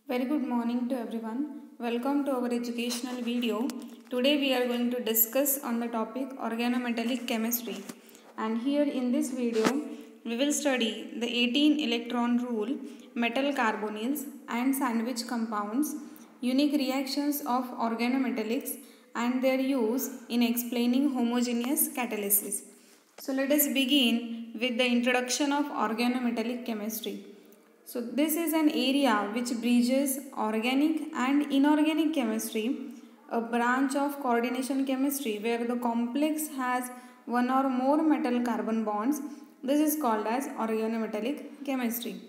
Very good morning to everyone. Welcome to our educational video. Today we are going to discuss on the topic organometallic chemistry. And here in this video we will study the 18 electron rule, metal carbonyls and sandwich compounds, unique reactions of organometallics and their use in explaining homogeneous catalysis. So let us begin with the introduction of organometallic chemistry. So this is an area which bridges organic and inorganic chemistry, a branch of coordination chemistry where the complex has one or more metal carbon bonds. This is called as organometallic chemistry.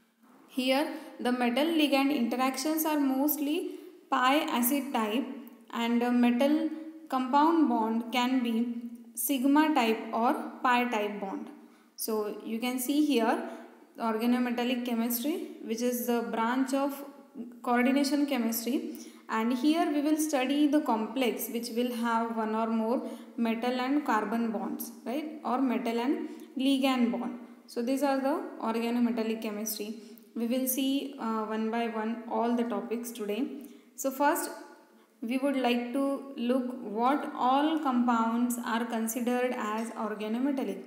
Here the metal ligand interactions are mostly pi acid type and a metal compound bond can be sigma type or pi type bond. So you can see here organometallic chemistry, which is the branch of coordination chemistry, and here we will study the complex which will have one or more metal and carbon bonds, right, or metal and ligand bond. So these are the organometallic chemistry. We will see one by one all the topics today. So first we would like to look what all compounds are considered as organometallic.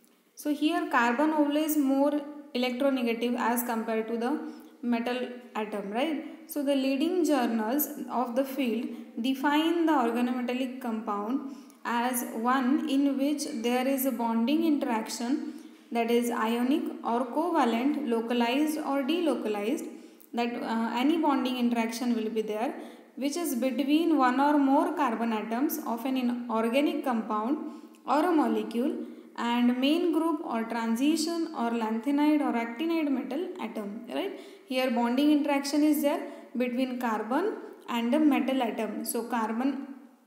So here carbon always more electronegative as compared to the metal atom, right? So the leading journals of the field define the organometallic compound as one in which there is a bonding interaction, that is ionic or covalent, localized or delocalized, that any bonding interaction will be there, which is between one or more carbon atoms of an inorganic compound or a molecule and main group or transition or lanthanide or actinide metal atom, right? Here bonding interaction is there between carbon and a metal atom. So carbon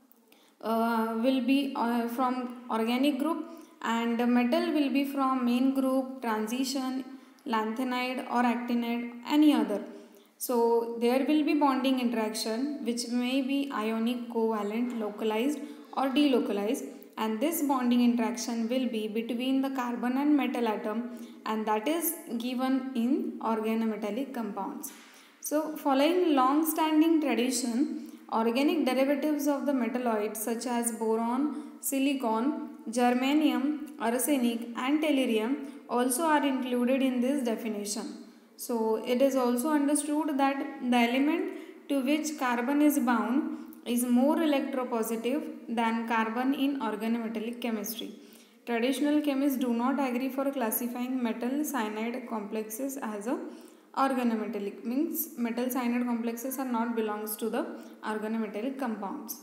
will be from organic group and metal will be from main group, transition, lanthanide or actinide, any other. So there will be bonding interaction which may be ionic, covalent, localized or delocalized, and this bonding interaction will be between the carbon and metal atom, and that is given in organometallic compounds. So following long standing tradition, organic derivatives of the metalloids such as boron, silicon, germanium, arsenic and tellurium also are included in this definition. So it is also understood that the element to which carbon is bound is more electropositive than carbon in organometallic chemistry. Traditional chemists do not agree for classifying metal cyanide complexes as a organometallic, means metal cyanide complexes are not belongs to the organometallic compounds.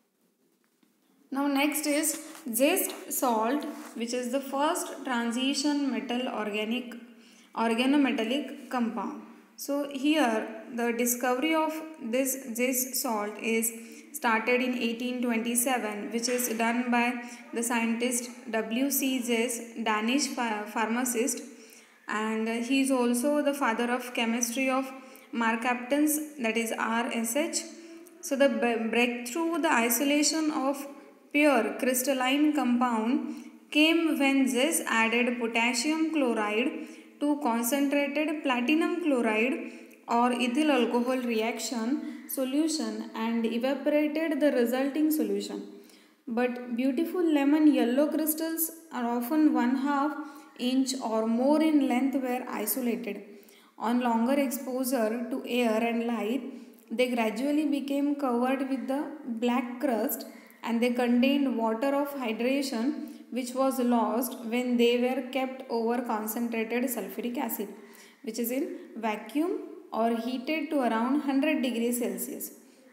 Now next is zest salt, which is the first transition metal organometallic compound. So here the discovery of this zest salt is started in 1827, which is done by the scientist W.C. Zest, Danish pharmacist, and he is also the father of chemistry of mercaptans, that is RSH. So the breakthrough, the isolation of pure crystalline compound came when Zest added potassium chloride to concentrated platinum chloride or ethyl alcohol reaction solution and evaporated the resulting solution. But beautiful lemon yellow crystals are often 1/2 inch or more in length were isolated. On longer exposure to air and light, they gradually became covered with the black crust and they contained water of hydration which was lost when they were kept over concentrated sulfuric acid, which is in vacuum or heated to around 100 degrees Celsius.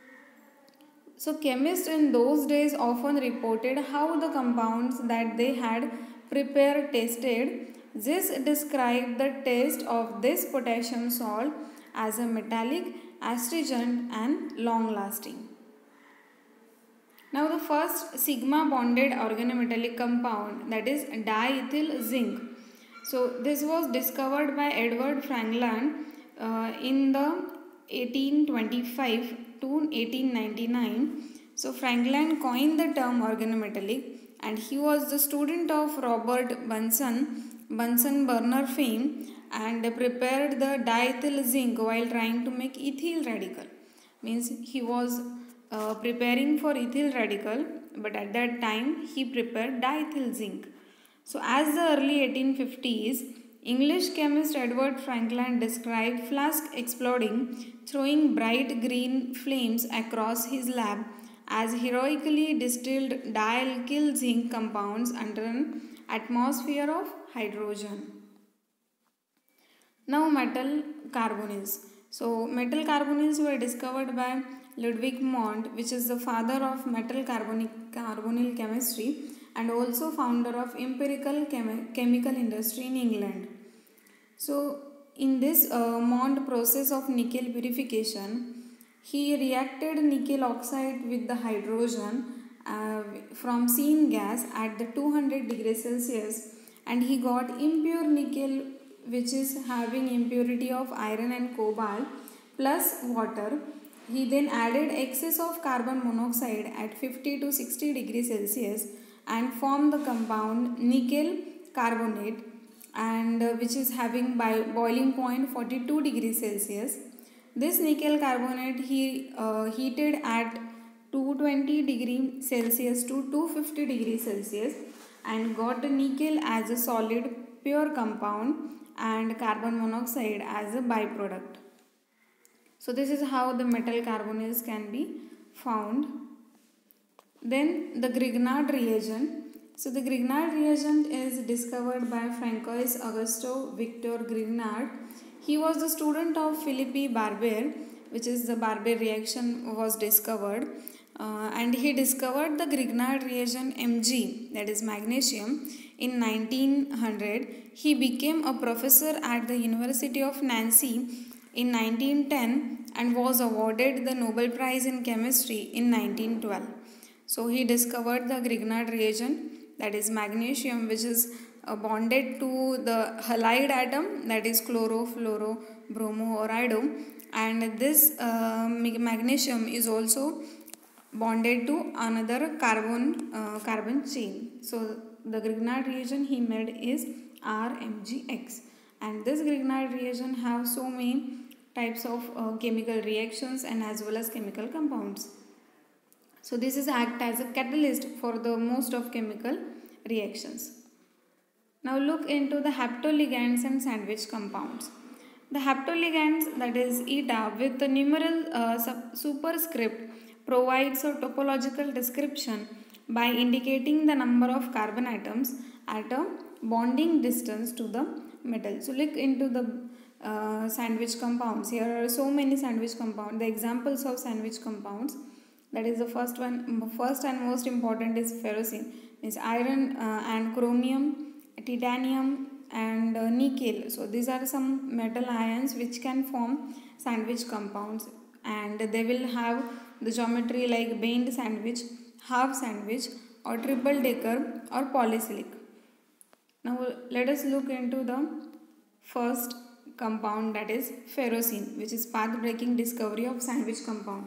So chemists in those days often reported how the compounds that they had prepared tasted. This described the taste of this potassium salt as a metallic, astringent and long lasting. Now the first sigma bonded organometallic compound, that is diethyl zinc. So this was discovered by Edward Frankland in the 1825 to 1899. So Frankland coined the term organometallic and he was the student of Robert Bunsen Burner fame, and prepared the diethyl zinc while trying to make ethyl radical. Means he was preparing for ethyl radical, but at that time he prepared diethyl zinc. So as the early 1850s, English chemist Edward Franklin described flask exploding, throwing bright green flames across his lab as heroically distilled dialkyl zinc compounds under an atmosphere of hydrogen. Now metal carbonyls. So metal carbonyls were discovered by Ludwig Mond, which is the father of metal carbonyl chemistry and also founder of empirical chemical industry in England. So in this Mond process of nickel purification, he reacted nickel oxide with the hydrogen from seen gas at the 200 degrees Celsius, and he got impure nickel, which is having impurity of iron and cobalt plus water. He then added excess of carbon monoxide at 50 to 60 degrees Celsius and formed the compound nickel carbonate, and which is having boiling point 42 degrees Celsius. This nickel carbonate he heated at 220 degrees Celsius to 250 degrees Celsius and got the nickel as a solid pure compound and carbon monoxide as a byproduct. So this is how the metal carbonyls can be found. Then the Grignard reagent. So the Grignard reagent is discovered by Francois Augusto Victor Grignard. He was the student of Philippe Barbier, which is the Barbier reaction was discovered, and he discovered the Grignard reagent Mg, that is magnesium, in 1900. He became a professor at the University of Nancy in 1910 and was awarded the Nobel Prize in Chemistry in 1912. So he discovered the Grignard reagent, that is magnesium, which is bonded to the halide atom, that is chloro, fluoro, bromo or iodo, and this magnesium is also bonded to another carbon chain. So the Grignard reagent he made is RMgX, and this Grignard reagent have so many types of chemical reactions and as well as chemical compounds. So this is act as a catalyst for the most of chemical reactions. Now look into the haptoligands and sandwich compounds. The haptoligands, that is eta with the numeral superscript, provides a topological description by indicating the number of carbon atoms at a bonding distance to the metal. So look into the sandwich compounds. Here are so many sandwich compounds. The examples of sandwich compounds, that is the first and most important is ferrocene, is iron and chromium, titanium and nickel. So these are some metal ions which can form sandwich compounds, and they will have the geometry like bend sandwich, half sandwich or triple decker or polycyclic. Now let us look into the first compound, that is ferrocene, which is path breaking discovery of sandwich compound.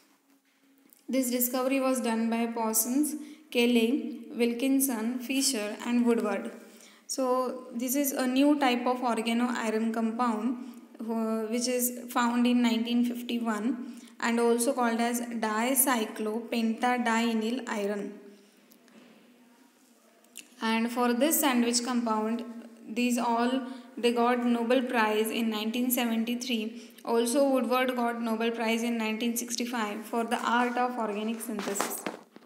This discovery was done by Parsons, Cayley, Wilkinson, Fisher and Woodward. So this is a new type of organoiron compound which is found in 1951 and also called as dicyclopentadienyl iron. And for this sandwich compound, they got Nobel Prize in 1973. Also Woodward got Nobel Prize in 1965 for the art of organic synthesis.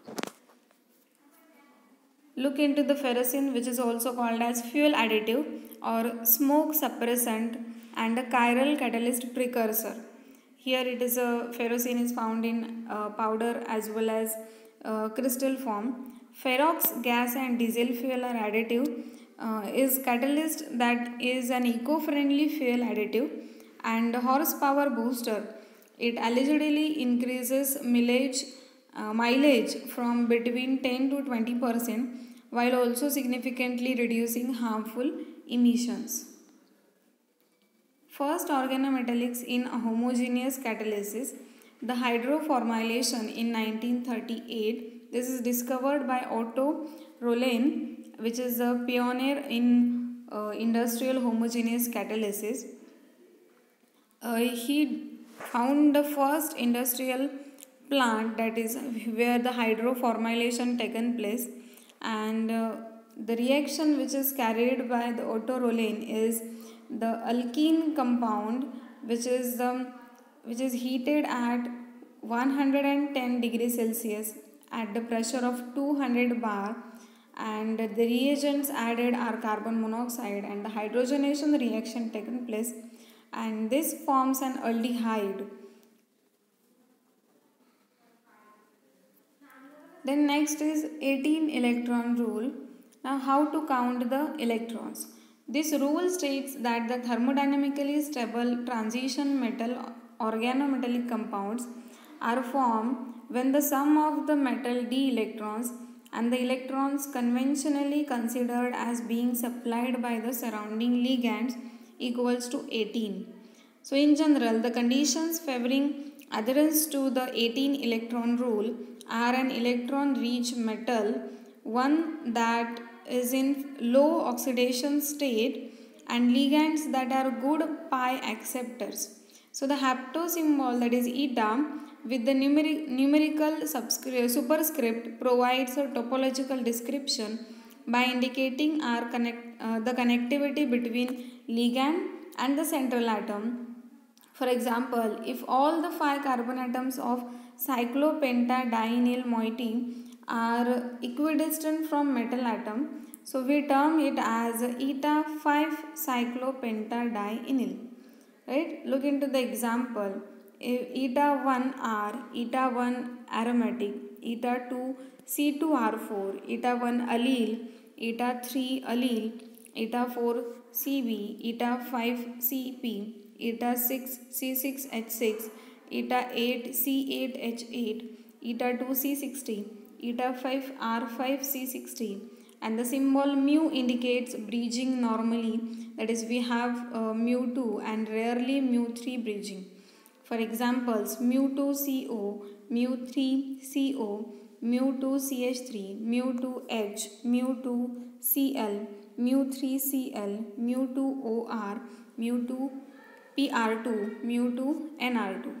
Look into the ferrocene, which is also called as fuel additive or smoke suppressant and a chiral catalyst precursor. Here it is a ferrocene is found in powder as well as crystal form. Ferrox gas and diesel fuel are additive, is catalyst that is an eco-friendly fuel additive and horsepower booster. It allegedly increases mileage from between 10 to 20% while also significantly reducing harmful emissions. First organometallics in a homogeneous catalysis, the hydroformylation in 1938. This is discovered by Otto Rollen, which is a pioneer in industrial homogeneous catalysis. He found the first industrial plant, that is where the hydroformylation taken place, and the reaction which is carried by the autorolane is the alkene compound, which is heated at 110 degrees Celsius at the pressure of 200 bar, and the reagents added are carbon monoxide and the hydrogenation reaction taken place, and this forms an aldehyde. Then next is 18 electron rule. Now how to count the electrons? This rule states that the thermodynamically stable transition metal organometallic compounds are formed when the sum of the metal d electrons and the electrons conventionally considered as being supplied by the surrounding ligands equals to 18. So in general, the conditions favoring adherence to the 18 electron rule are an electron rich metal, one that is in low oxidation state, and ligands that are good pi acceptors. So the hapto symbol, that is eta, with the numerical superscript provides a topological description by indicating the connectivity between ligand and the central atom. For example, if all the 5 carbon atoms of cyclopentadienyl moiety are equidistant from metal atom, so we term it as eta 5 cyclopentadienyl. Right? Look into the example. If eta 1 R, eta 1 aromatic, eta 2 C2R4, eta 1 allele, eta 3 allele, eta 4 Cb, eta 5 Cp, eta 6 C6H6, eta 8 C8H8, eta 2 C60, eta 5 R5C60, and the symbol mu indicates bridging normally, that is we have mu2 and rarely mu3 bridging. For examples, mu2CO, mu3CO, mu2CH3, mu2H, mu2Cl, mu3Cl, mu2OR, mu2PR2, mu2NR2.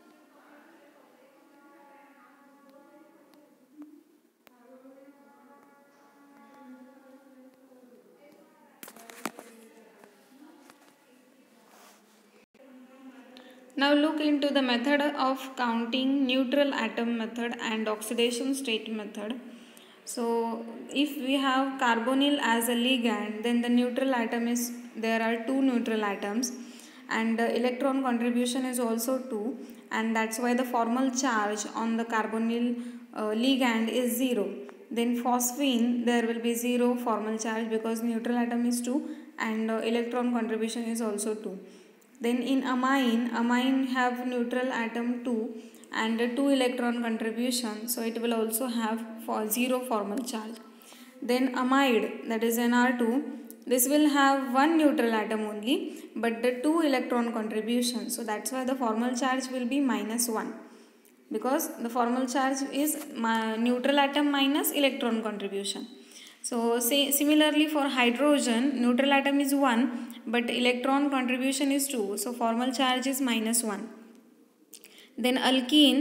Now look into the method of counting neutral atom method and oxidation state method. So if we have carbonyl as a ligand, then the neutral atom is, there are 2 neutral atoms, and the electron contribution is also 2, and that's why the formal charge on the carbonyl ligand is 0. Then phosphine, there will be 0 formal charge because neutral atom is 2 and electron contribution is also 2. Then in amine have neutral atom 2 and 2 electron contribution, so it will also have 0 formal charge. Then amide, that is Nr2, this will have 1 neutral atom only but the 2 electron contribution, so that's why the formal charge will be -1, because the formal charge is neutral atom minus electron contribution. So similarly for hydrogen, neutral atom is 1 but electron contribution is 2, so formal charge is -1. Then alkene,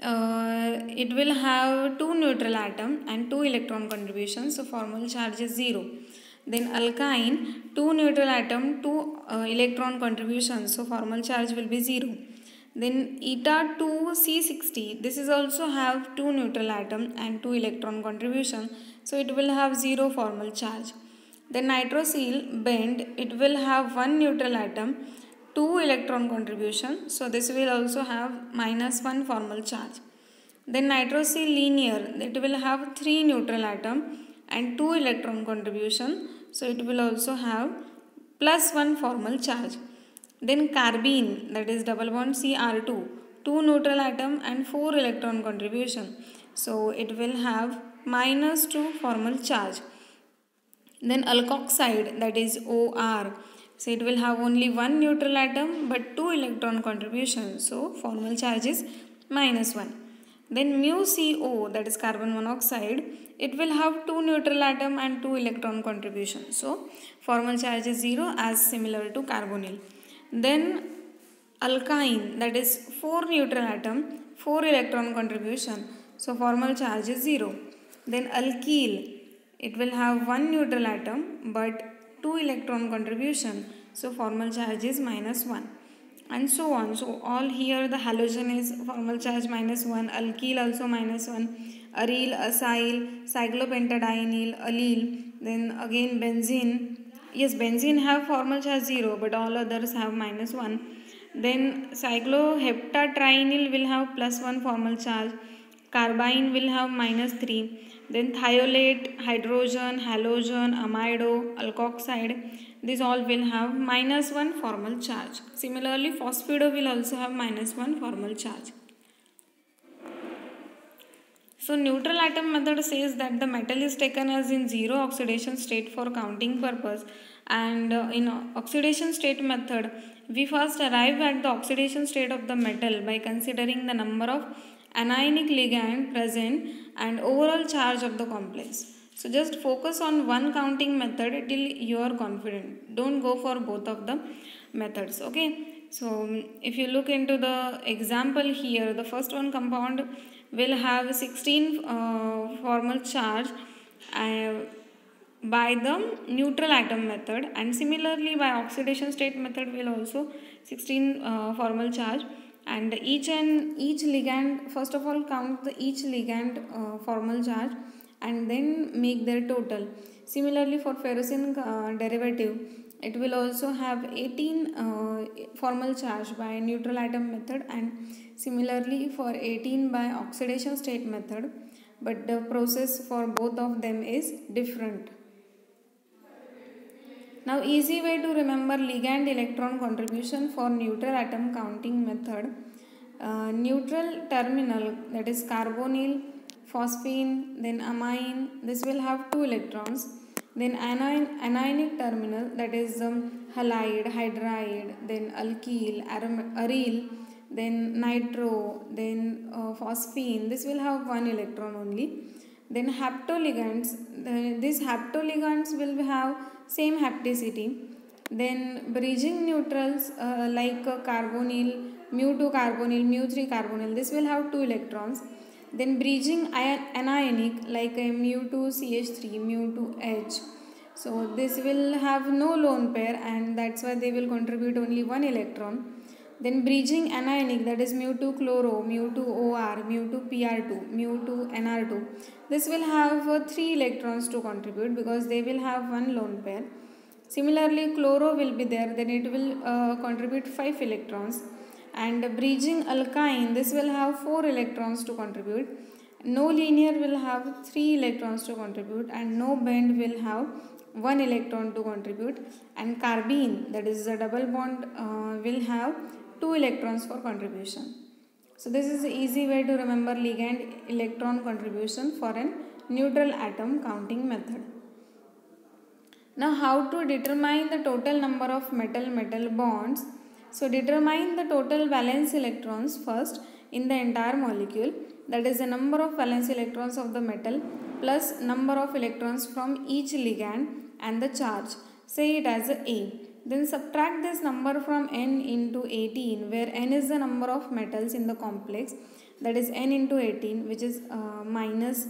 it will have 2 neutral atom and 2 electron contribution, so formal charge is 0. Then alkyne, 2 neutral atom, 2 electron contribution, so formal charge will be 0. Then eta 2 C60, this is also have 2 neutral atom and 2 electron contribution, so it will have 0 formal charge. Then nitrosyl bend, it will have 1 neutral atom, 2 electron contribution, so this will also have -1 formal charge. Then nitrosyl linear, it will have 3 neutral atom and 2 electron contribution, so it will also have +1 formal charge. Then carbene, that is double bond Cr2, 2 neutral atom and 4 electron contribution, so it will have -2 formal charge. Then alkoxide, that is OR, so it will have only 1 neutral atom but 2 electron contribution, so formal charge is -1. Then mu CO, that is carbon monoxide, it will have 2 neutral atom and 2 electron contribution. So formal charge is 0 as similar to carbonyl. Then alkyne, that is 4 neutral atom, 4 electron contribution. So formal charge is 0. Then alkyl, it will have 1 neutral atom but 2 electron contribution. So formal charge is -1. And so on. So all here the halogen is formal charge -1, alkyl also -1, aryl, acyl, cyclopentadienyl, allele, then again benzene. Yes, benzene have formal charge 0 but all others have -1. Then cycloheptatrienyl will have +1 formal charge, carbene will have -3. Then thiolate, hydrogen, halogen, amido, alkoxide, these all will have -1 formal charge. Similarly, phosphido will also have -1 formal charge. So neutral atom method says that the metal is taken as in zero oxidation state for counting purpose, and in oxidation state method we first arrive at the oxidation state of the metal by considering the number of anionic ligand present and overall charge of the complex. So just focus on one counting method till you are confident. Don't go for both of the methods. Okay. So if you look into the example here, the first one compound will have 16 formal charge by the neutral atom method, and similarly by oxidation state method will also 16 formal charge, and each ligand, first of all count each ligand formal charge and then make their total. Similarly for ferrocene derivative, it will also have 18 formal charge by neutral atom method, and similarly for 18 by oxidation state method, but the process for both of them is different. Now easy way to remember ligand electron contribution for neutral atom counting method. Neutral terminal, that is carbonyl, phosphine, then amine, this will have 2 electrons. Then anionic terminal, that is halide, hydride, then alkyl, aryl, then nitro, then phosphine, this will have 1 electron only. Then haptoligands, these haptoligands will have same hapticity. Then bridging neutrals like carbonyl, mu2 carbonyl, mu3 carbonyl, this will have 2 electrons. Then bridging anionic like a mu2CH3, mu2H. So this will have no lone pair, and that's why they will contribute only 1 electron. Then bridging anionic, that is mu2 chloro, mu2 OR, mu2 PR2, mu2 NR2. This will have 3 electrons to contribute because they will have 1 lone pair. Similarly, chloro will be there, then it will contribute 5 electrons. And bridging alkyne, this will have 4 electrons to contribute. No linear will have 3 electrons to contribute, and no bend will have 1 electron to contribute. And carbene, that is a double bond, will have 2 electrons for contribution. So this is the easy way to remember ligand electron contribution for a neutral atom counting method. Now how to determine the total number of metal-metal bonds? So determine the total valence electrons first in the entire molecule, that is the number of valence electrons of the metal plus number of electrons from each ligand and the charge. Say it as A. Then subtract this number from n into 18, where n is the number of metals in the complex, that is n into 18, which is minus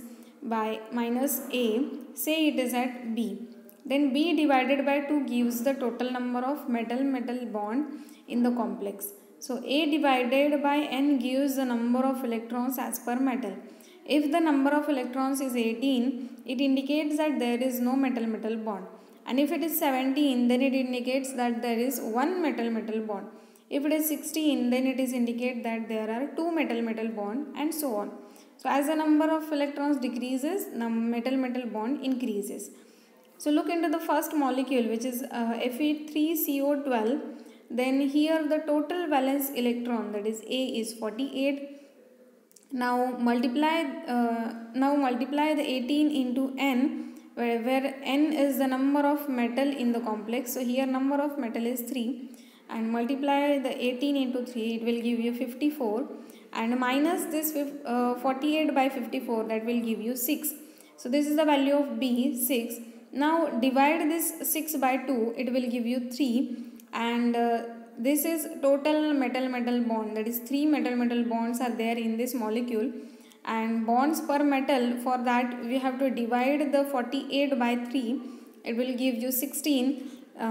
A. Say it is at B. Then B divided by 2 gives the total number of metal-metal bond in the complex. So A divided by n gives the number of electrons as per metal. If the number of electrons is 18, it indicates that there is no metal-metal bond. And if it is 17, then it indicates that there is one metal-metal bond. If it is 16, then it is indicate that there are 2 metal-metal bond, and so on. So as the number of electrons decreases, the metal-metal bond increases. So look into the first molecule, which is Fe3CO12. Then here the total valence electron, that is A, is 48. Now multiply the 18 into n, where n is the number of metal in the complex. So here number of metal is 3, and multiply the 18 into 3, it will give you 54. and minus this 48 by 54, that will give you 6. So this is the value of B, 6. Now divide this 6 by 2, it will give you 3, and this is total metal-metal bond, that is 3 metal-metal bonds are there in this molecule, and bonds per metal, for that we have to divide the 48 by 3, it will give you 16.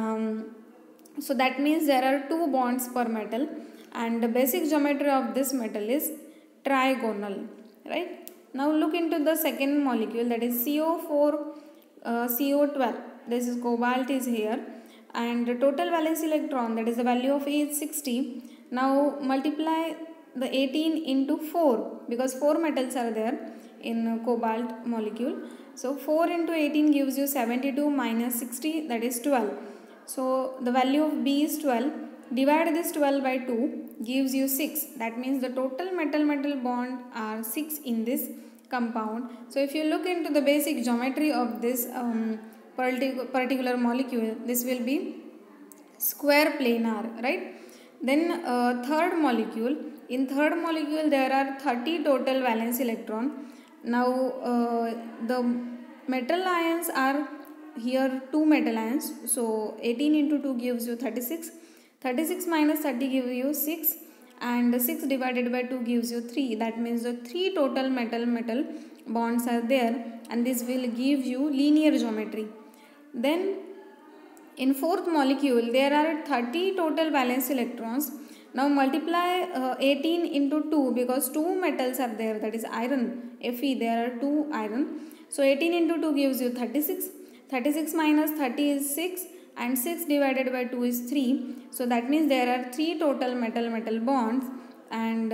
So that means there are 2 bonds per metal, and the basic geometry of this metal is trigonal, right? Now look into the second molecule, that is CO4 CO12. This is cobalt is here, and the total valence electron, that is the value of A is 60. Now multiply the 18 into 4, because 4 metals are there in cobalt molecule. So 4 into 18 gives you 72 minus 60, that is 12. So the value of B is 12. Divide this 12 by 2, gives you 6. That means the total metal-metal bond are 6 in this compound. So if you look into the basic geometry of this particular molecule, this will be square planar, right? Then third molecule, in third molecule there are 30 total valence electron. Now the metal ions are here 2 metal ions, so 18 into 2 gives you 36. 36 minus 30 gives you 6, and 6 divided by 2 gives you 3. That means the 3 total metal bonds are there, and this will give you linear geometry. Then in fourth molecule there are 30 total valence electrons. Now multiply 18 into 2, because 2 metals are there, that is iron, Fe, there are 2 iron. So 18 into 2 gives you 36. 36 minus 30 is 6, and 6 divided by 2 is 3. So that means there are 3 total metal bonds, and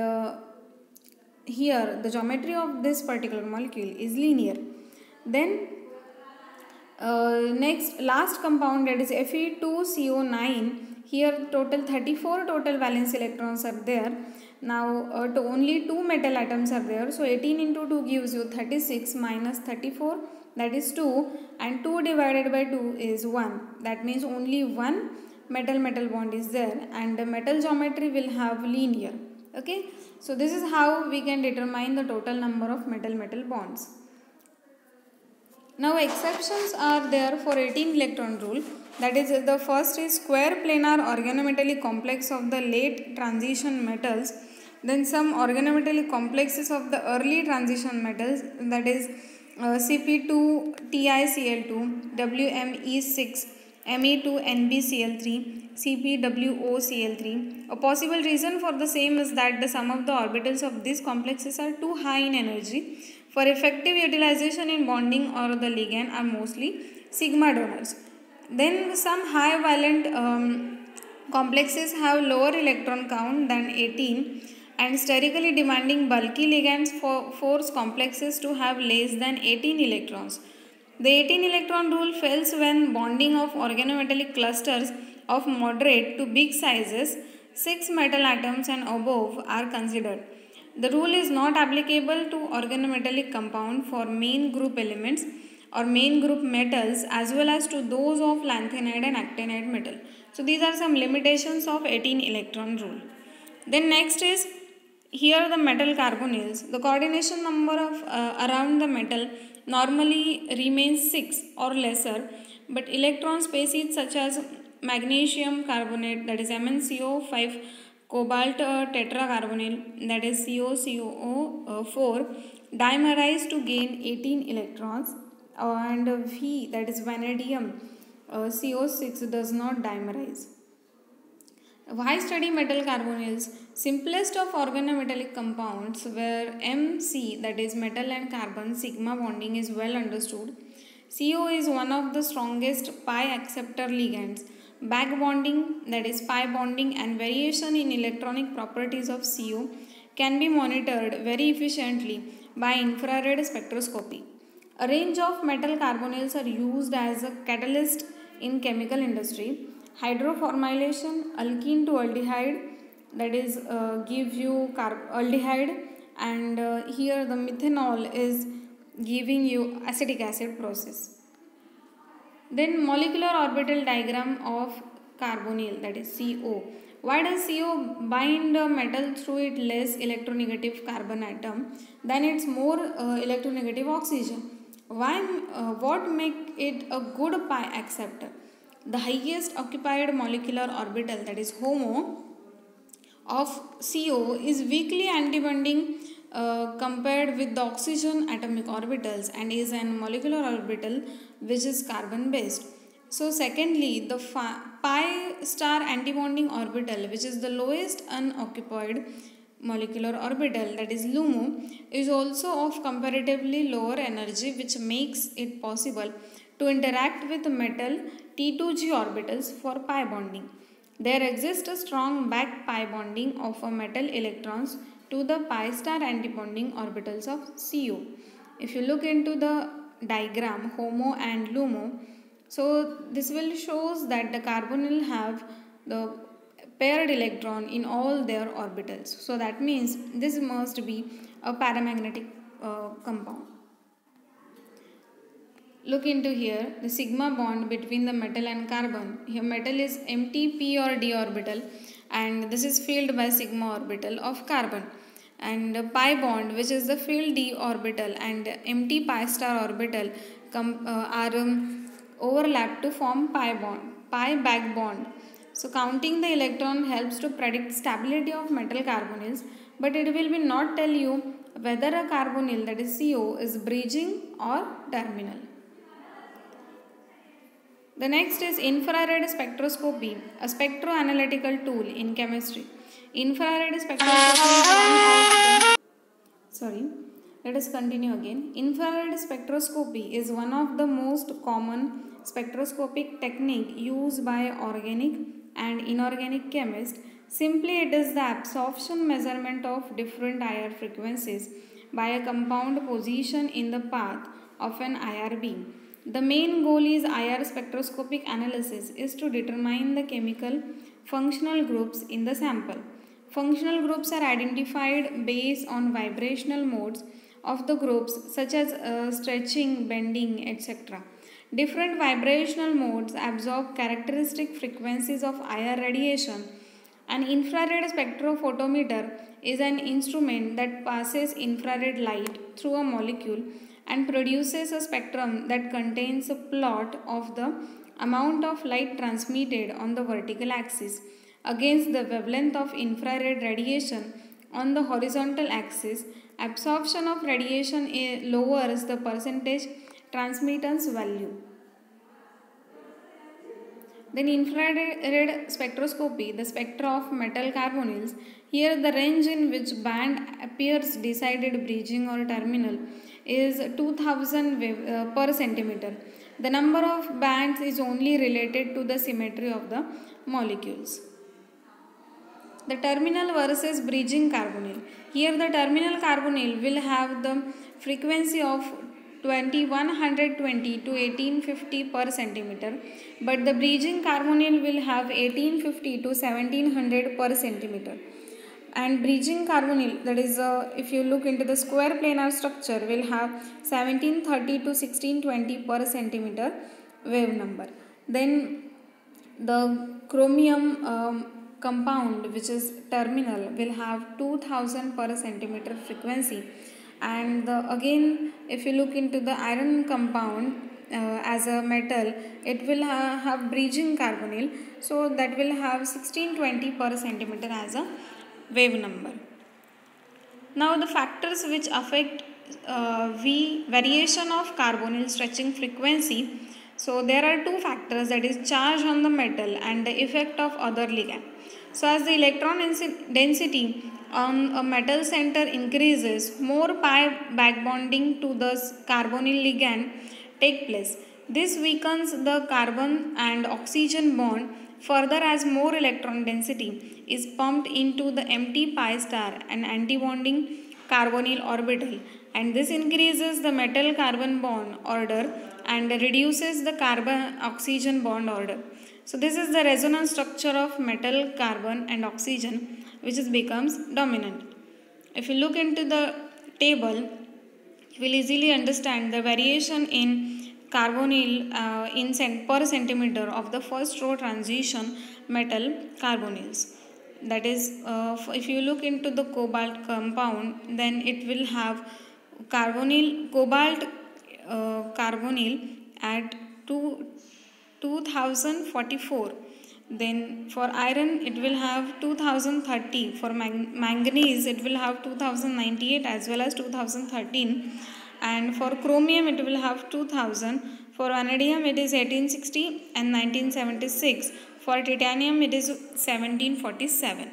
here the geometry of this particular molecule is linear. Then next last compound, that is Fe2CO9. Here total 34 total valence electrons are there. Now only 2 metal atoms are there, so 18 into 2 gives you 36 minus 34, that is 2, and 2 divided by 2 is 1. That means only one metal bond is there, and the metal geometry will have linear. Okay, so this is how we can determine the total number of metal bonds. Now exceptions are there for 18 electron rule. That is, the first is square planar organometallic complex of the late transition metals. Then some organometallic complexes of the early transition metals, that is Cp2 TiCl2, WMe6, Me2NbCl3, CpWoCl3. A possible reason for the same is that the sum of the orbitals of these complexes are too high in energy for effective utilization in bonding, or the ligand are mostly sigma donors. Then some high valent complexes have lower electron count than 18, and sterically demanding bulky ligands force complexes to have less than 18 electrons. The 18 electron rule fails when bonding of organometallic clusters of moderate to big sizes, 6 metal atoms and above, are considered. The rule is not applicable to organometallic compound for main group elements or main group metals, as well as to those of lanthanide and actinide metal. So these are some limitations of 18 electron rule. Then next is here the metal carbonyls. The coordination number of around the metal normally remains 6 or lesser, but electron species such as magnesium carbonate, that is MnCO5, cobalt tetracarbonyl, that is CoCO4, dimerize to gain 18 electrons, and V, that is vanadium CO6, does not dimerize. Why study metal carbonyls? Simplest of organometallic compounds where MC, that is metal and carbon sigma bonding, is well understood. CO is one of the strongest pi acceptor ligands. Back bonding, that is pi bonding, and variation in electronic properties of CO can be monitored very efficiently by infrared spectroscopy. A range of metal carbonyls are used as a catalyst in chemical industry. Hydroformylation, alkene to aldehyde, that is gives you aldehyde, and here the methanol is giving you acetic acid process. Then molecular orbital diagram of carbonyl, that is CO. Why does CO bind a metal through its less electronegative carbon atom than its more electronegative oxygen? Why? What make it a good pi acceptor? The highest occupied molecular orbital, that is HOMO, of CO is weakly antibonding compared with the oxygen atomic orbitals and is an molecular orbital which is carbon based. So secondly, the pi star antibonding orbital, which is the lowest unoccupied molecular orbital, that is LUMO, is also of comparatively lower energy, which makes it possible to interact with metal T2G orbitals for pi bonding. There exists a strong back pi bonding of a metal electrons to the pi star antibonding orbitals of CO. If you look into the diagram HOMO and LUMO, so this will shows that the carbonyl have the paired electron in all their orbitals. So that means this must be a paramagnetic compound. Look into here the sigma bond between the metal and carbon. Here metal is empty p or d orbital and this is filled by sigma orbital of carbon. And pi bond, which is the filled d orbital, and empty pi star orbital are overlapped to form pi back bond. So counting the electron helps to predict stability of metal carbonyls, but it will be not tell you whether a carbonyl, that is CO, is bridging or terminal. The next is infrared spectroscopy, a spectroanalytical tool in chemistry. Infrared spectroscopy is one of the let us continue again. Infrared spectroscopy is one of the most common spectroscopic technique used by organic and inorganic chemists. Simply, it is the absorption measurement of different IR frequencies by a compound position in the path of an IR beam. The main goal is IR spectroscopic analysis is to determine the chemical functional groups in the sample. Functional groups are identified based on vibrational modes of the groups such as stretching, bending, etc. Different vibrational modes absorb characteristic frequencies of IR radiation. An infrared spectrophotometer is an instrument that passes infrared light through a molecule and produces a spectrum that contains a plot of the amount of light transmitted on the vertical axis against the wavelength of infrared radiation on the horizontal axis. Absorption of radiation lowers the percentage transmittance value. Then infrared spectroscopy, the spectra of metal carbonyls. Here the range in which band appears decided bridging or terminal is 2000 per centimeter. The number of bands is only related to the symmetry of the molecules. The terminal versus bridging carbonyl. Here the terminal carbonyl will have the frequency of 2120 to 1850 per centimeter, but the bridging carbonyl will have 1850 to 1700 per centimeter. And bridging carbonyl, that is if you look into the square planar structure, will have 1730 to 1620 per centimeter wave number. Then the chromium compound, which is terminal, will have 2000 per centimeter frequency. And again, if you look into the iron compound as a metal, it will have bridging carbonyl, so that will have 1620 per centimeter as a wave number. Now the factors which affect variation of carbonyl stretching frequency. So there are two factors, that is charge on the metal and the effect of other ligand. So as the electron density on a metal center increases, more pi backbonding to the carbonyl ligand take place. This weakens the carbon and oxygen bond further as more electron density is pumped into the empty pi star and antibonding carbonyl orbital, and this increases the metal carbon bond order and reduces the carbon oxygen bond order. So this is the resonance structure of metal, carbon and oxygen, which becomes dominant. If you look into the table, you will easily understand the variation in carbonyl in per centimeter of the first row transition metal carbonyls. that is, if you look into the cobalt compound, then it will have cobalt carbonyl at 2044. Then for iron it will have 2030. For manganese it will have 2098 as well as 2013. And for chromium it will have 2000. For vanadium it is 1860 and 1976. For titanium it is 1747.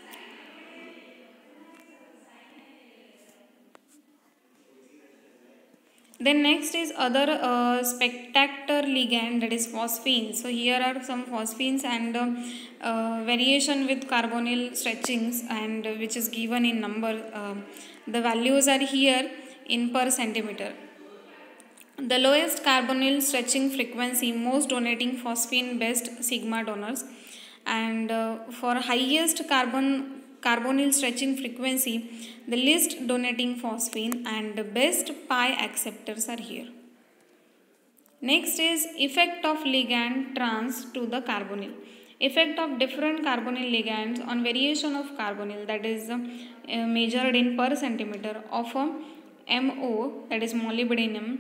Then next is other spectator ligand, that is phosphine. So here are some phosphines and variation with carbonyl stretchings, and which is given in number. The values are here in per centimeter. The lowest carbonyl stretching frequency, most donating phosphine best sigma donors, and for highest carbonyl stretching frequency, the least donating phosphine and the best pi acceptors are here. Next is effect of ligand trans to the carbonyl. Effect of different carbonyl ligands on variation of carbonyl, that is measured in per centimeter of a MO, that is molybdenum,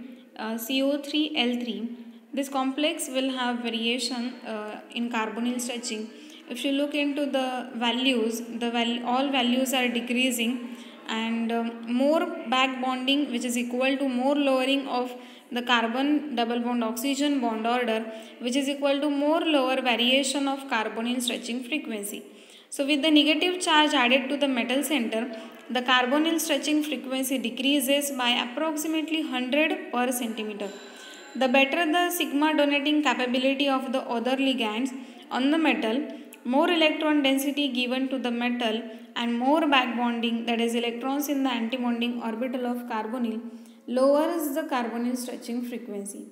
CO3L3. This complex will have variation in carbonyl stretching. If you look into the values, all values are decreasing, and more back bonding, which is equal to more lowering of the carbon double bond oxygen bond order, which is equal to more lower variation of carbonyl stretching frequency. So with the negative charge added to the metal center, the carbonyl stretching frequency decreases by approximately 100 per centimeter. The better the sigma donating capability of the other ligands on the metal, more electron density given to the metal and more back bonding, that is electrons in the antibonding orbital of carbonyl, lowers the carbonyl stretching frequency.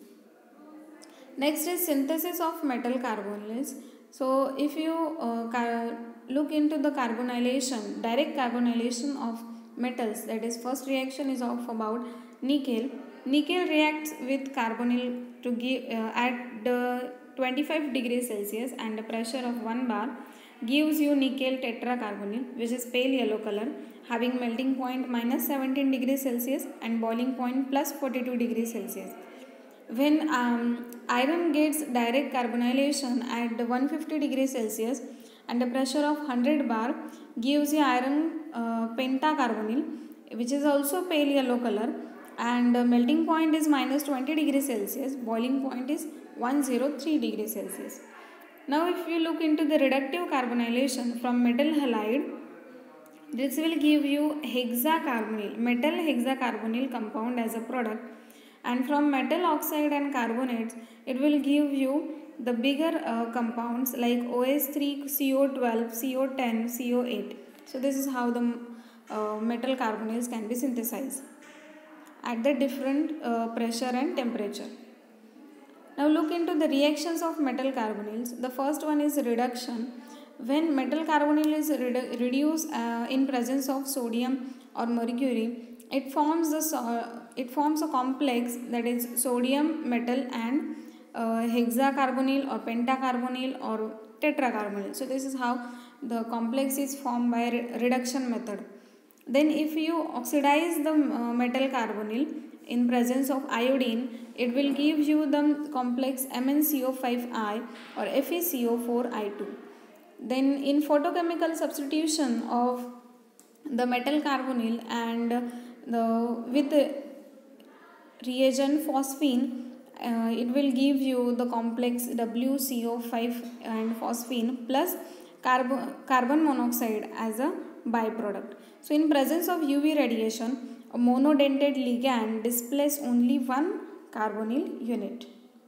Next is synthesis of metal carbonyls. So if you look into the carbonylation, direct carbonylation of metals, that is first reaction is of about nickel. Nickel reacts with carbonyl to give at 25 degrees Celsius and a pressure of 1 bar gives you nickel tetracarbonyl, which is pale yellow color, having melting point minus 17 degrees Celsius and boiling point plus 42 degrees Celsius. When iron gets direct carbonylation at 150 degrees Celsius and a pressure of 100 bar gives you iron pentacarbonyl, which is also pale yellow color, and melting point is minus 20 degrees Celsius, boiling point is 103 degrees Celsius. Now if you look into the reductive carbonylation from metal halide, this will give you hexacarbonyl, metal hexacarbonyl compound as a product, and from metal oxide and carbonates it will give you the bigger compounds like OH3, CO12, CO10, CO8. So this is how the metal carbonyls can be synthesized at the different pressure and temperature. Now look into the reactions of metal carbonyls. The first one is reduction. When metal carbonyl is reduced in presence of sodium or mercury, it forms a complex, that is sodium metal and hexacarbonyl or pentacarbonyl or tetracarbonyl. So this is how the complex is formed by reduction method. Then if you oxidize the metal carbonyl in presence of iodine, it will give you the complex MnCO5I or FeCO4I2. Then in photochemical substitution of the metal carbonyl and with the reagent phosphine, it will give you the complex WCO5 and phosphine plus carbon monoxide as a byproduct. So in presence of UV radiation, a monodentate ligand displays only one carbonyl unit.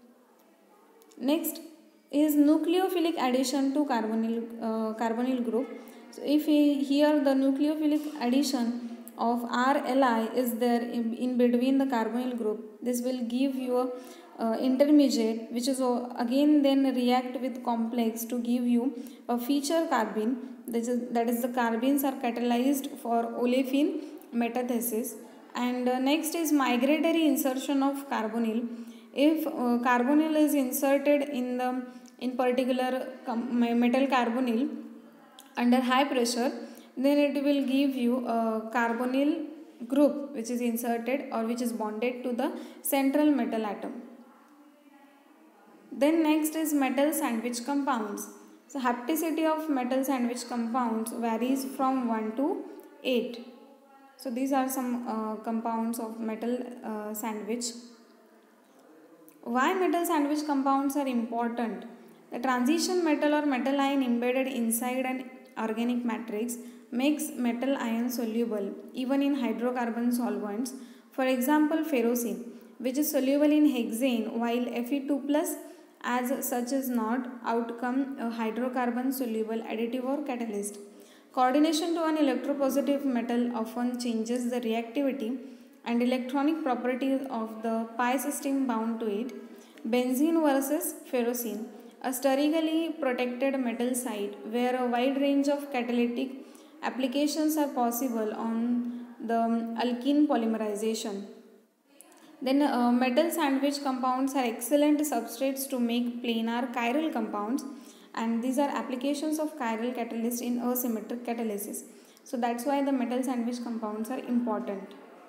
Next is nucleophilic addition to carbonyl group. So if here the nucleophilic addition of RLi is there in between the carbonyl group, this will give you a intermediate, which is again then react with complex to give you a feature carbene. That is the carbenes are catalyzed for olefin metathesis. And next is migratory insertion of carbonyl. If carbonyl is inserted in particular metal carbonyl, under high pressure, then it will give you a carbonyl group which is inserted or which is bonded to the central metal atom. Then next is metal sandwich compounds. So hapticity of metal sandwich compounds varies from 1 to 8. So these are some compounds of metal sandwich. Why metal sandwich compounds are important? The transition metal or metal ion embedded inside an organic matrix makes metal ion soluble even in hydrocarbon solvents. For example, ferrocene, which is soluble in hexane, while Fe2+ as such is not outcome a hydrocarbon soluble additive or catalyst. Coordination to an electropositive metal often changes the reactivity and electronic properties of the pi system bound to it. Benzene versus ferrocene, a sterically protected metal site where a wide range of catalytic applications are possible on the alkene polymerization. Then metal sandwich compounds are excellent substrates to make planar chiral compounds, and these are applications of chiral catalyst in asymmetric catalysis. So that's why the metal sandwich compounds are important.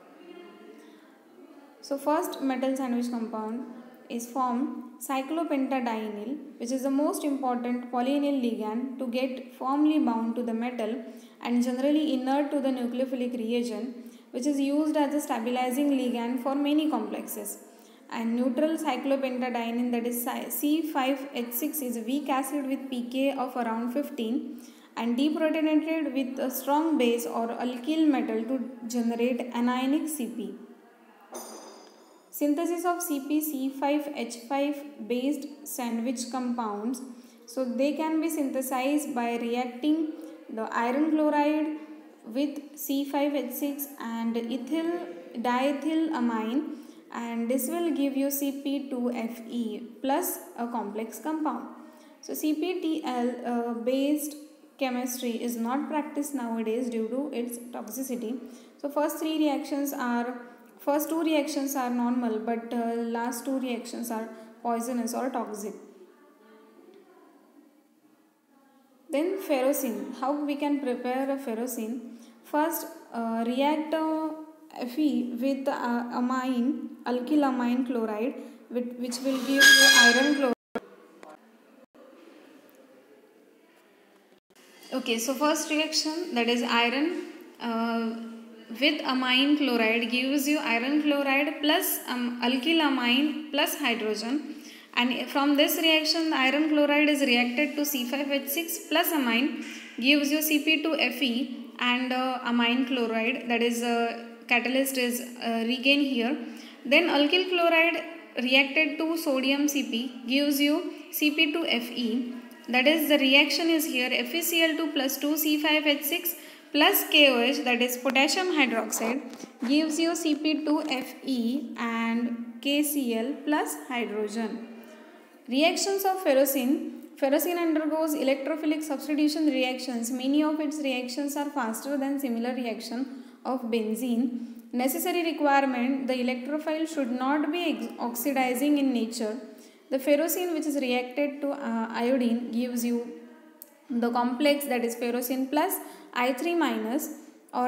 So first metal sandwich compound is formed cyclopentadienyl, which is the most important polyenyl ligand to get firmly bound to the metal and generally inert to the nucleophilic reagent, which is used as a stabilizing ligand for many complexes. And neutral cyclopentadienyl, that is C5H6, is a weak acid with pK of around 15 and deprotonated with a strong base or alkyl metal to generate anionic Cp. Synthesis of CpC5H5 based sandwich compounds. So they can be synthesized by reacting the iron chloride with C5H6 and ethyl diethylamine, and this will give you Cp2Fe plus a complex compound. So CpTl based chemistry is not practiced nowadays due to its toxicity. So first two reactions are normal, but last two reactions are poisonous or toxic. Then ferrocene. How we can prepare a ferrocene? First, react Fe with alkylamine chloride, which will give you iron chloride. Okay, so first reaction, that is iron with amine chloride, gives you iron chloride plus alkylamine plus hydrogen, and from this reaction the iron chloride is reacted to C5H6 plus amine, gives you Cp2Fe and amine chloride, that is catalyst is regained here. Then alkyl chloride reacted to sodium Cp gives you Cp2Fe, that is the reaction is here FeCl2 plus 2 C5H6 plus KOH, that is potassium hydroxide, gives you Cp2Fe and KCl plus hydrogen. Reactions of ferrocene. Ferrocene undergoes electrophilic substitution reactions. Many of its reactions are faster than similar reaction of benzene. Necessary requirement, the electrophile should not be oxidizing in nature. The ferrocene which is reacted to iodine gives you the complex, that is ferrocene plus I3 minus or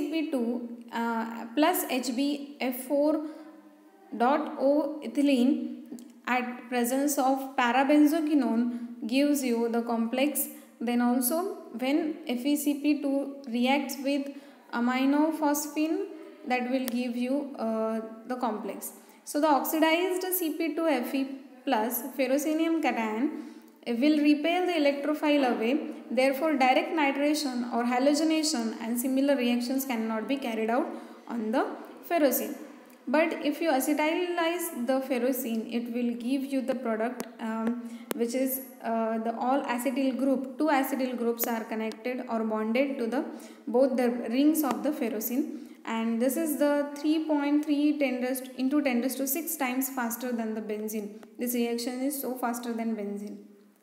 FeCp2 plus HbF4 dot O ethylene at presence of parabenzoquinone gives you the complex. Then also when FeCp2 reacts with aminophosphine, that will give you the complex. So the oxidized Cp2Fe plus ferrocenium cation will repel the electrophile away. Therefore, direct nitration or halogenation and similar reactions cannot be carried out on the ferrocene. But if you acetylize the ferrocene, it will give you the product which is the all acetyl group. Two acetyl groups are connected or bonded to the both the rings of the ferrocene, and this is the 3.3 into 10⁶ times faster than the benzene. This reaction is so faster than benzene.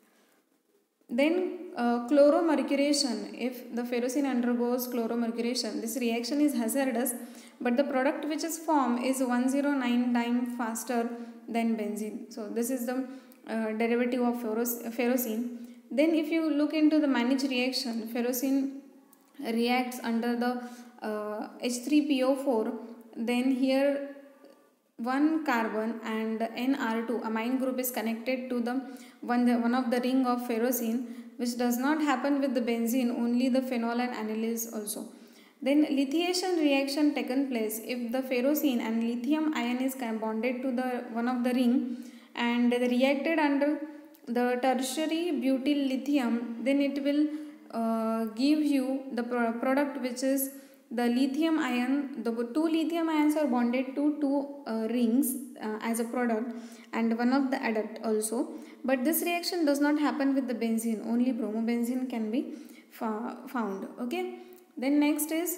Then chloromercuration. If the ferrocene undergoes chloromercuration, this reaction is hazardous, but the product which is formed is 109 times faster than benzene. So this is the derivative of ferrocene. Then if you look into the managed reaction, ferrocene reacts under the H3PO4. Then here one carbon and Nr2 amine group is connected to the one of the ring of ferrocene, which does not happen with the benzene, only the phenol and anilines also. Then lithiation reaction taken place if the ferrocene and lithium ion is bonded to the one of the ring and they reacted under the tertiary butyl lithium, then it will give you the product which is the lithium ion. The two lithium ions are bonded to two rings as a product and one of the adduct also, but this reaction does not happen with the benzene, only bromobenzene can be found. Okay, then next is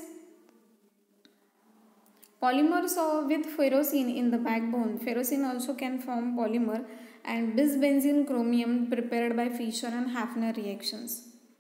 polymers with ferrocene in the backbone. Ferrocene also can form polymer and bisbenzene chromium prepared by Fischer and Hafner reactions.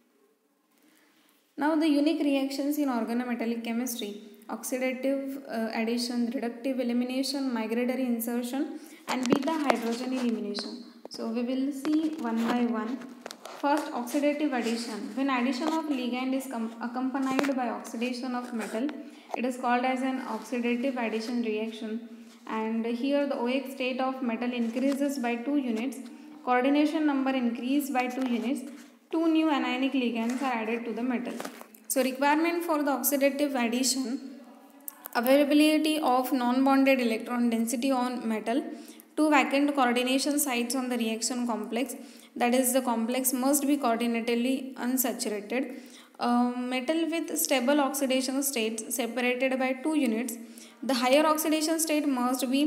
Now the unique reactions in organometallic chemistry: oxidative addition, reductive elimination, migratory insertion and beta hydrogen elimination. So we will see one by one. First, oxidative addition. When addition of ligand is accompanied by oxidation of metal, it is called as an oxidative addition reaction, and here the OX state of metal increases by 2 units, coordination number increased by 2 units, 2 new anionic ligands are added to the metal. So requirement for the oxidative addition: availability of non-bonded electron density on metal, 2 vacant coordination sites on the reaction complex, that is the complex must be coordinatedly unsaturated, metal with stable oxidation states separated by 2 units, the higher oxidation state must be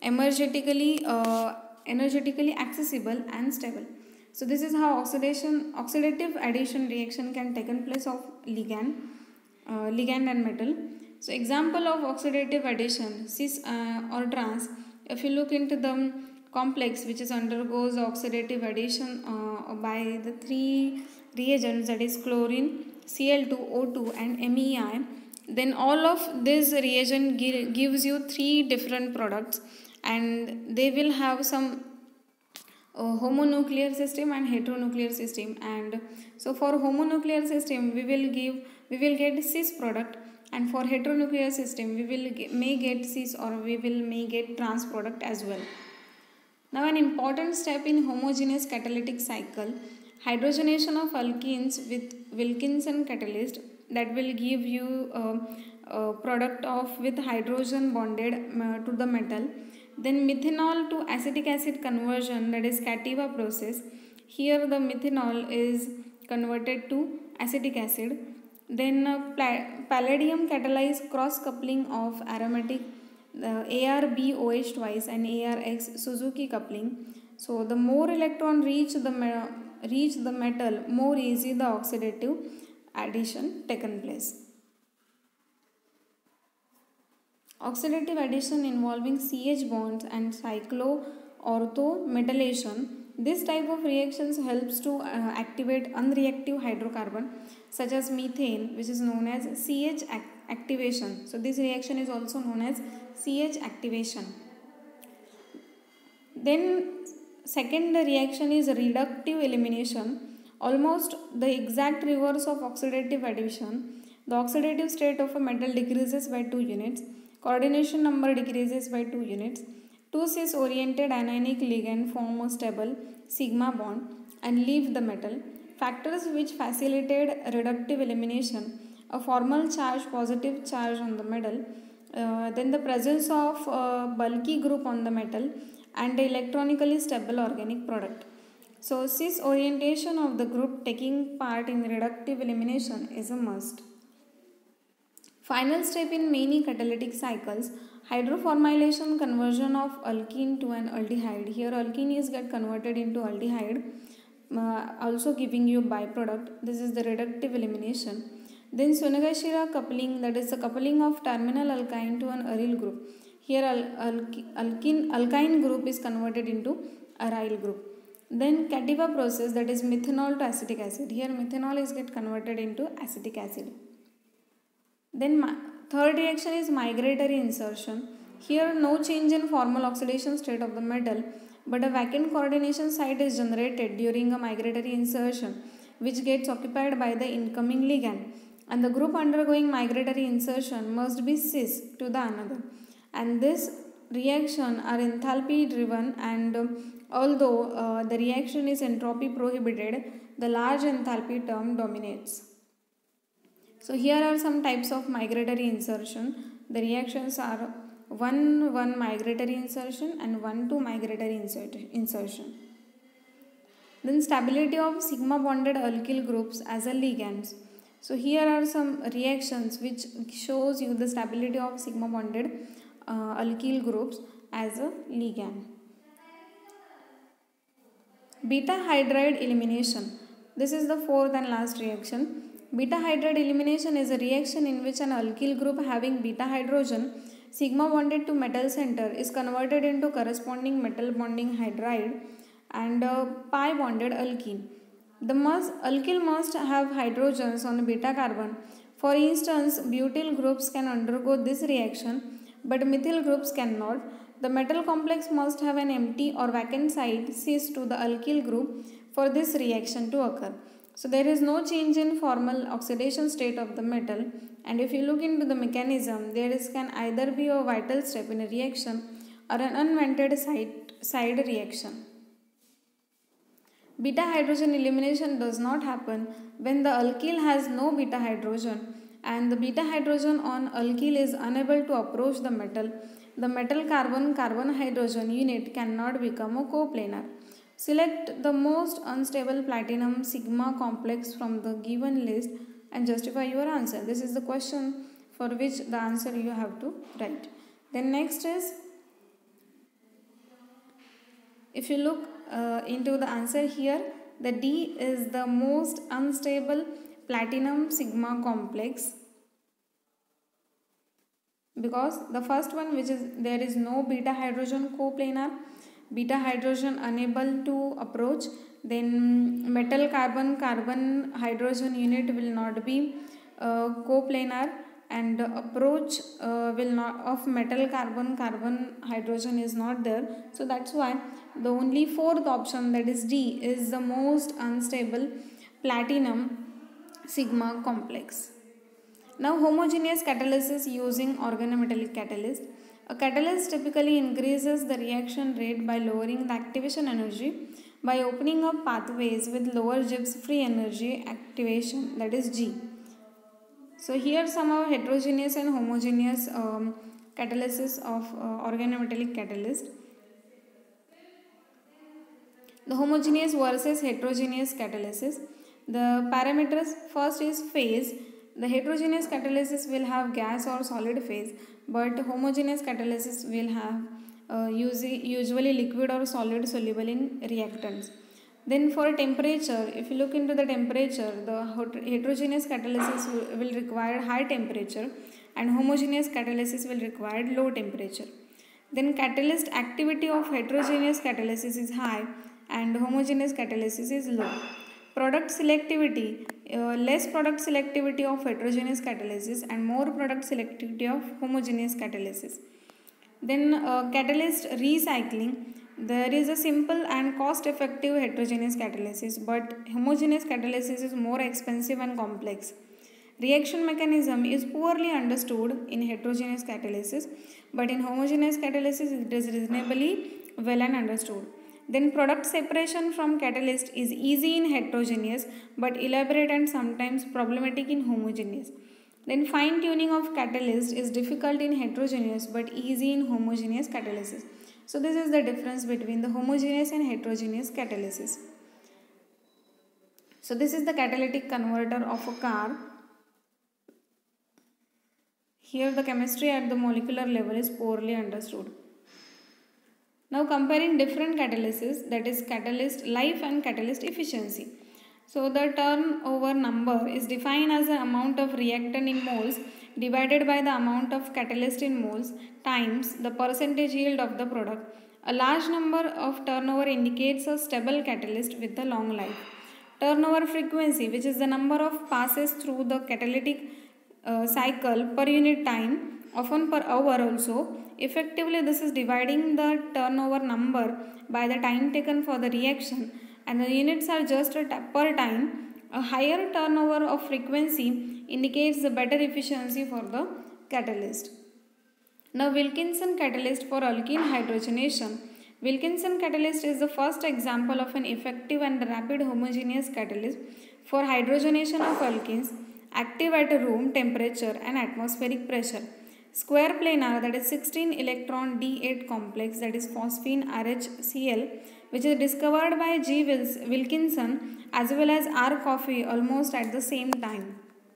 energetically accessible and stable. So this is how oxidative addition reaction can take place of ligand and metal. So example of oxidative addition, cis or trans. If you look into the complex which is undergoes oxidative addition by the 3 reagents, that is chlorine, Cl2, O2 and MEI, then all of this reagent gives you 3 different products and they will have some homonuclear system and heteronuclear system. And so for homonuclear system we will get cis product, and for heteronuclear system we may get cis or may get trans product as well. Now an important step in homogeneous catalytic cycle: hydrogenation of alkenes with Wilkinson catalyst, that will give you a product of with hydrogen bonded to the metal. Then methanol to acetic acid conversion, that is Cativa process. Here the methanol is converted to acetic acid. Then palladium catalyzed cross coupling of aromatic ARBOH twice and ARX Suzuki coupling. So the more electron reach the metal, more easy the oxidative addition taken place. Oxidative addition involving CH bonds and cycloorthometallation. This type of reactions helps to activate unreactive hydrocarbon such as methane, which is known as CH activation. So this reaction is also known as CH activation. Then second reaction is reductive elimination, almost the exact reverse of oxidative addition. The oxidative state of a metal decreases by 2 units, coordination number decreases by 2 units, 2 cis oriented anionic ligand form a stable sigma bond and leave the metal. Factors which facilitate reductive elimination: a formal charge, positive charge on the metal, then the presence of a bulky group on the metal and electronically stable organic product. So cis orientation of the group taking part in reductive elimination is a must. Final step in many catalytic cycles: hydroformylation, conversion of alkene to an aldehyde. Here alkene is get converted into aldehyde, also giving you byproduct. This is the reductive elimination. Then Sunagashira coupling, that is the coupling of terminal alkyne to an aryl group. Here alkyne group is converted into aryl group. Then Cativa process, that is methanol to acetic acid. Here methanol is get converted into acetic acid. Then third reaction is migratory insertion. Here no change in formal oxidation state of the metal, but a vacant coordination site is generated during a migratory insertion, which gets occupied by the incoming ligand, and the group undergoing migratory insertion must be cis to the another. And this reaction are enthalpy driven, and although the reaction is entropy prohibited, the large enthalpy term dominates. So here are some types of migratory insertion. The reactions are 1,1 migratory insertion and 1,2 migratory insertion. Then stability of sigma bonded alkyl groups as a ligands. So here are some reactions which shows you the stability of sigma bonded alkyl groups as a ligand. Beta hydride elimination. This is the fourth and last reaction. Beta hydride elimination is a reaction in which an alkyl group having beta hydrogen sigma bonded to metal center is converted into corresponding metal bonding hydride and pi bonded alkene. The alkyl must have hydrogens on beta carbon. For instance, butyl groups can undergo this reaction, but methyl groups cannot. The metal complex must have an empty or vacant site cis to the alkyl group for this reaction to occur. So there is no change in formal oxidation state of the metal, and if you look into the mechanism, can either be a vital step in a reaction or an unwanted side reaction. Beta hydrogen elimination does not happen when the alkyl has no beta hydrogen and the beta hydrogen on alkyl is unable to approach the metal. The metal carbon-carbon hydrogen unit cannot become a coplanar. Select the most unstable platinum sigma complex from the given list and justify your answer. This is the question for which the answer you have to write. Then next is, if you look into the answer here, the D is the most unstable platinum sigma complex, because the first one, which is there is no beta hydrogen coplanar, beta hydrogen unable to approach, then metal carbon-carbon hydrogen unit will not be coplanar, and approach will not of metal carbon-carbon hydrogen is not there. So that's why the only fourth option, that is D, is the most unstable platinum sigma complex. Now homogeneous catalysis using organometallic catalyst. A catalyst typically increases the reaction rate by lowering the activation energy by opening up pathways with lower Gibbs free energy activation, that is G. So here some of heterogeneous and homogeneous catalysis of organometallic catalyst. The homogeneous versus heterogeneous catalysis. The parameters, first is phase. The heterogeneous catalysis will have gas or solid phase, but homogeneous catalysis will have usually liquid or solid soluble in reactants. Then for temperature, if you look into the temperature, the heterogeneous catalysis will require high temperature and homogeneous catalysis will require low temperature. Then catalyst activity of heterogeneous catalysis is high and homogeneous catalysis is low. Product selectivity, less product selectivity of heterogeneous catalysis and more product selectivity of homogeneous catalysis. Then catalyst recycling, there is a simple and cost effective heterogeneous catalysis, but homogeneous catalysis is more expensive and complex. Reaction mechanism is poorly understood in heterogeneous catalysis, but in homogeneous catalysis it is reasonably well and understood. Then product separation from catalyst is easy in heterogeneous but elaborate and sometimes problematic in homogeneous. Then fine tuning of catalyst is difficult in heterogeneous but easy in homogeneous catalysis. So this is the difference between the homogeneous and heterogeneous catalysis. So this is the catalytic converter of a car. Here the chemistry at the molecular level is poorly understood. Now comparing different catalysis, that is catalyst life and catalyst efficiency. So the turnover number is defined as the amount of reactant in moles divided by the amount of catalyst in moles times the percentage yield of the product. A large number of turnover indicates a stable catalyst with a long life. Turnover frequency, which is the number of passes through the catalytic cycle per unit time, often per hour also. Effectively, this is dividing the turnover number by the time taken for the reaction, and the units are just per time. A higher turnover of frequency indicates the better efficiency for the catalyst. Now, Wilkinson catalyst for alkene hydrogenation. Wilkinson catalyst is the first example of an effective and rapid homogeneous catalyst for hydrogenation of alkenes active at room temperature and atmospheric pressure. Square planar, that is 16 electron D8 complex, that is phosphine RHCl, which is discovered by G. Wilkinson as well as R. Coffey almost at the same time.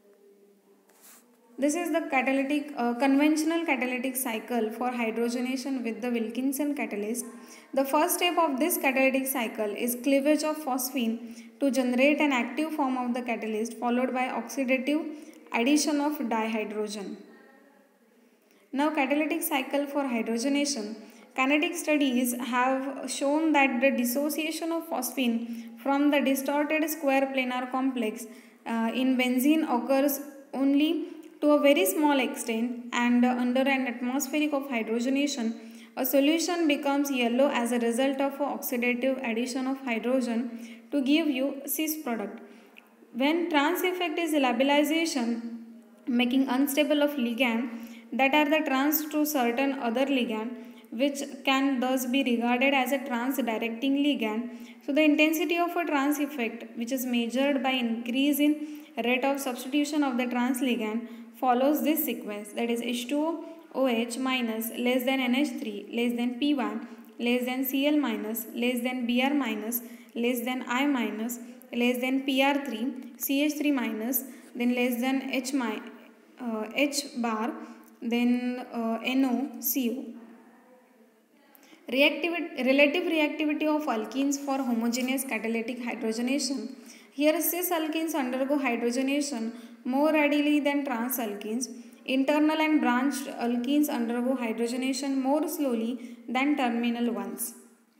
This is the conventional catalytic cycle for hydrogenation with the Wilkinson catalyst. The first step of this catalytic cycle is cleavage of phosphine to generate an active form of the catalyst, followed by oxidative addition of dihydrogen. Now, catalytic cycle for hydrogenation. Kinetic studies have shown that the dissociation of phosphine from the distorted square planar complex in benzene occurs only to a very small extent, and under an atmospheric of hydrogenation, a solution becomes yellow as a result of oxidative addition of hydrogen to give you cis product. When trans effect is labilization, making unstable of ligand that are the trans to certain other ligand, which can thus be regarded as a trans directing ligand. So the intensity of a trans effect, which is measured by increase in rate of substitution of the trans ligand, follows this sequence, that is H2O OH minus less than NH3 less than P1 less than Cl minus less than Br minus less than I minus less than Pr3 CH3 minus then less than H bar then NO CO. Relative reactivity of alkenes for homogeneous catalytic hydrogenation. Here cis alkenes undergo hydrogenation more readily than trans alkenes. Internal and branched alkenes undergo hydrogenation more slowly than terminal ones.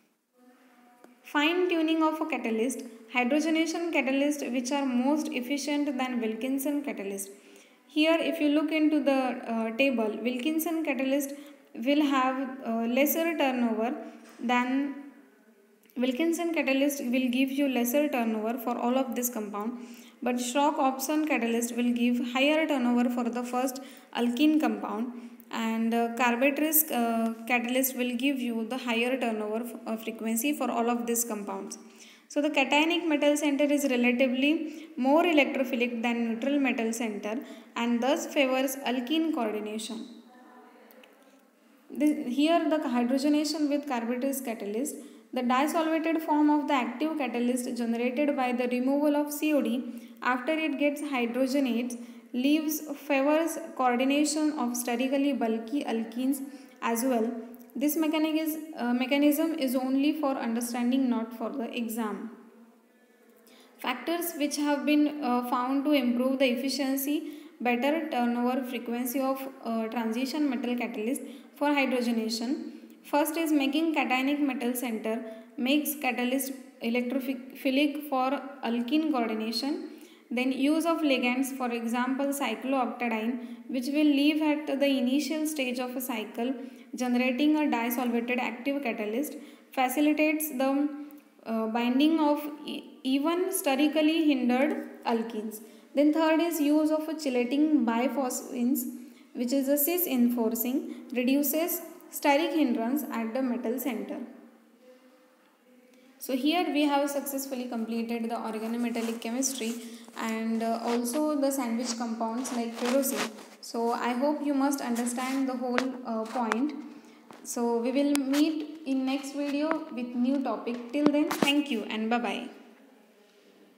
Fine tuning of a catalyst. Hydrogenation catalysts which are most efficient than Wilkinson catalyst. Here if you look into the table, Wilkinson catalyst will have lesser turnover than Wilkinson catalyst will give you lesser turnover for all of this compound, but Schrock-Opson catalyst will give higher turnover for the first alkene compound, and Carbetrius catalyst will give you the higher turnover frequency for all of these compounds. So the cationic metal center is relatively more electrophilic than neutral metal center and thus favors alkene coordination. Here the hydrogenation with Carbetrius catalyst, the disolvated form of the active catalyst generated by the removal of COD after it gets hydrogenates favors coordination of sterically bulky alkenes as well. This mechanism is only for understanding, not for the exam. Factors which have been found to improve the efficiency, better turnover frequency of transition metal catalyst for hydrogenation. First is making cationic metal center makes catalyst electrophilic for alkene coordination. Then use of ligands, for example cyclooctadiene, which will leave at the initial stage of a cycle generating a disolvated active catalyst, facilitates the binding of even sterically hindered alkenes. Then third is use of a chelating biphosphines, which is a cis enforcing, reduces steric hindrance at the metal center. So here we have successfully completed the organometallic chemistry and also the sandwich compounds like ferrocene. So I hope you must understand the whole point. So we will meet in next video with new topic. Till then, thank you and bye bye.